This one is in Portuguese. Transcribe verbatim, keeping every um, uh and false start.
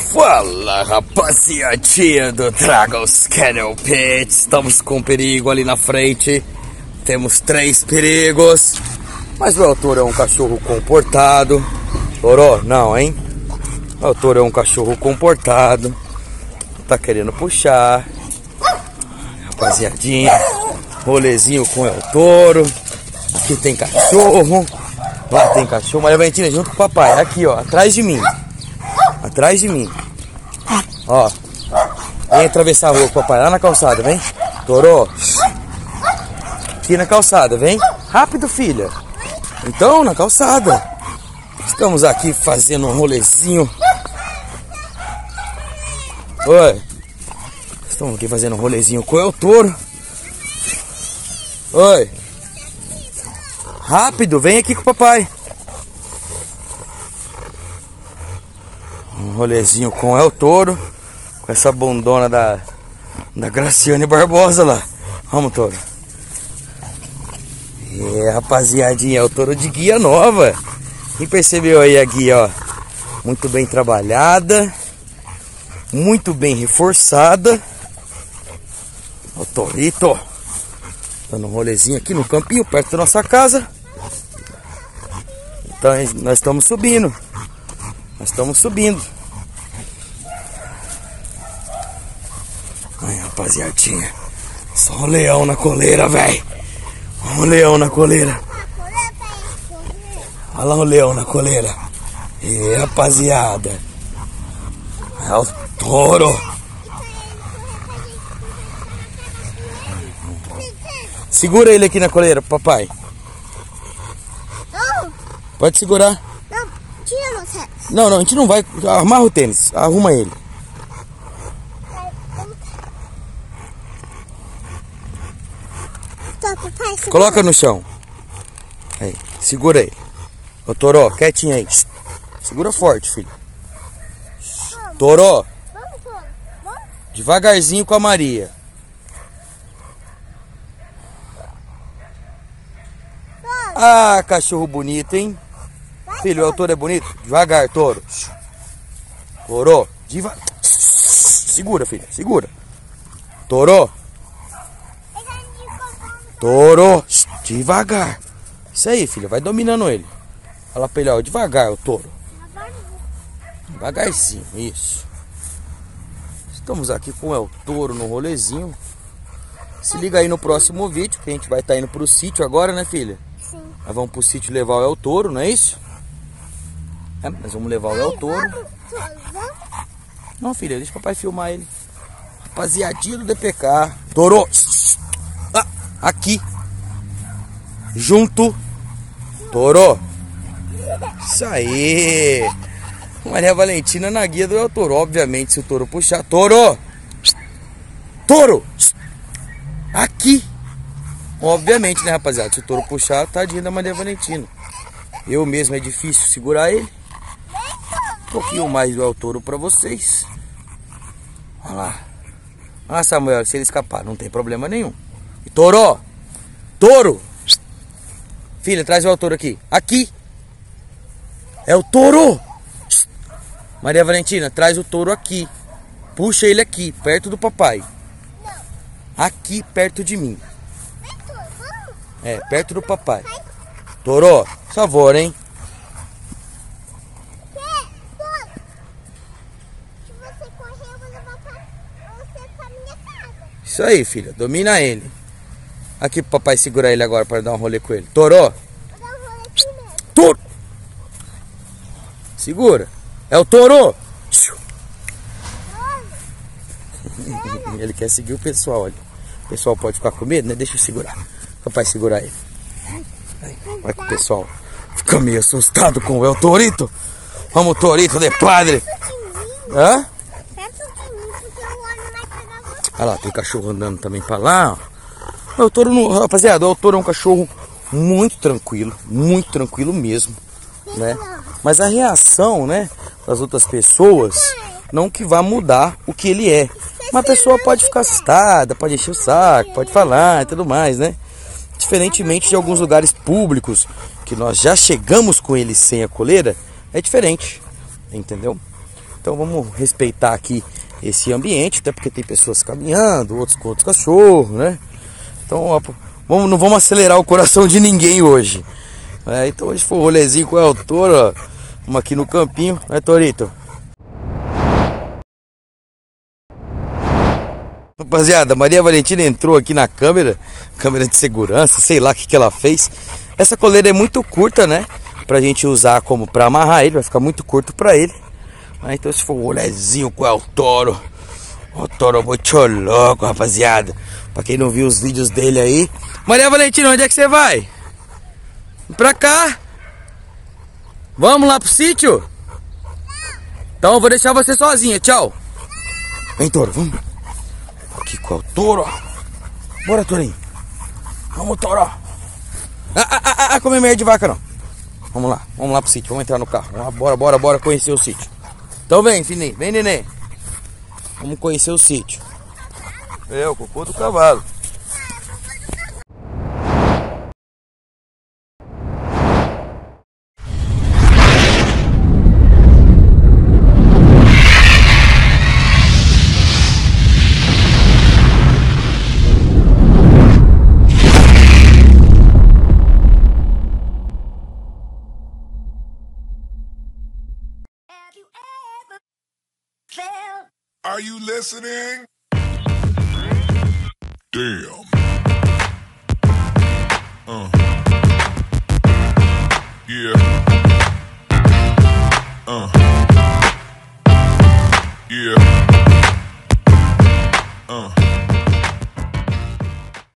Fala, rapaziadinha do Dragons Kennel Pets. Estamos com um perigo ali na frente. Temos três perigos. Mas o El Toro é um cachorro comportado. Toró, não, hein? O El Toro é um cachorro comportado. Tá querendo puxar. Rapaziadinha, rolezinho com o El Toro. Aqui tem cachorro. Lá tem cachorro. Maria Valentina junto com o papai. Aqui, ó, atrás de mim. Atrás de mim. Ó. Vem atravessar a rua com o papai lá na calçada, vem. Toró. Aqui na calçada, vem. Rápido, filha. Então, na calçada. Estamos aqui fazendo um rolezinho. Oi. Estamos aqui fazendo um rolezinho com o El Toro. Oi. Rápido, vem aqui com o papai. Um rolezinho com o El Toro. Com essa bundona da, da Graciane Barbosa lá. Vamos, Toro. É, rapaziadinha, El Toro de guia nova. Quem percebeu aí a guia, ó? Muito bem trabalhada. Muito bem reforçada. O Torito. Dando um rolezinho aqui no campinho, perto da nossa casa. Então nós estamos subindo. Nós estamos subindo. Ai, rapaziadinha. Só um leão na coleira, velho. Um leão na coleira. Olha lá o leão na coleira. E rapaziada. É o Toro. Segura ele aqui na coleira, papai. Não. Pode segurar. Não, tira o tênis. Não, não, a gente não vai. Amarra o tênis. Arruma ele. Tá, papai, segura. Coloca no chão. Aí, segura ele. Ô, Toró, quietinho aí. Segura forte, filho. Toró. Vamos, Toro. Vamos. Devagarzinho com a Maria. Ah, cachorro bonito, hein? Filho, o El Toro é bonito? Devagar, Toro. Toró, devagar. Segura, filho, segura. Toró. Toro, devagar. Isso aí, filho, vai dominando ele. Fala pra ele, ó, devagar, o Toro. Devagarzinho, isso. Estamos aqui com o El Toro no rolezinho. Se liga aí no próximo vídeo, que a gente vai estar indo pro sítio agora, né, filha? Sim. Nós vamos pro sítio levar o El Toro, não é isso? É, nós vamos levar o El Toro. Não, filha, deixa o papai filmar ele. Rapaziadinha do D P K. Toro. Ah, aqui. Junto. Toro. Isso aí. Maria Valentina na guia do El Toro. Obviamente, se o Toro puxar. Toro. Toro. Aqui. Obviamente, né, rapaziada? Se o Toro puxar, tadinho da Maria Valentina. Eu mesmo é difícil segurar ele. Um pouquinho mais do El Toro pra vocês. Olha lá. Ah, Samuel, se ele escapar, não tem problema nenhum. E Toro! Toro! Filha, traz o El Toro aqui. Aqui! É o Toro! Maria Valentina, traz o Toro aqui. Puxa ele aqui, perto do papai. Aqui, perto de mim. É, perto do papai. Toro, por favor, hein? Isso aí, filha. Domina ele. Aqui pro papai segurar ele agora para dar um rolê com ele. Toro. Toro. Segura. É o Toro. Ele quer seguir o pessoal, olha. O pessoal pode ficar com medo, né? Deixa eu segurar. Papai segurar ele. Olha que o pessoal fica meio assustado com o El Torito. Vamos, Torito de padre. Hã? Olha lá, tem cachorro andando também pra lá. O El Toro, não, rapaziada, o El Toro é um cachorro muito tranquilo. Muito tranquilo mesmo, né? Mas a reação, né, das outras pessoas, não que vá mudar o que ele é. Uma pessoa pode ficar assustada, pode encher o saco, pode falar e tudo mais, né? Diferentemente de alguns lugares públicos, que nós já chegamos com ele sem a coleira, é diferente, entendeu? Então Então vamos respeitar aqui esse ambiente, até porque tem pessoas caminhando, outros com outros cachorros, né? Então ó, vamos, não vamos acelerar o coração de ninguém hoje. É, então hoje foi o rolezinho com o El Toro, ó. Vamos aqui no campinho, né, Torito? Rapaziada, Maria Valentina entrou aqui na câmera, câmera de segurança, sei lá o que, que ela fez. Essa coleira é muito curta, né? Pra gente usar como pra amarrar ele, vai ficar muito curto pra ele. Ah, então esse foi o rolezinho com o El Toro. O Toro muito louco, rapaziada. Pra quem não viu os vídeos dele aí. Maria Valentina, onde é que você vai? Pra cá. Vamos lá pro sítio? Então eu vou deixar você sozinha, tchau. Vem, Toro, vamos. Aqui com o Toro. Bora, Torinho. Vamos, Toro. Ah, ah, ah, ah, comer meia de vaca não. Vamos lá, vamos lá pro sítio, vamos entrar no carro. Vamos lá, bora, bora, bora conhecer o sítio. Então vem, Fininho, vem, neném. Vamos conhecer o sítio. É, o cocô do cavalo. Are you listening? Damn. Uh. Yeah. Uh. Yeah. Uh.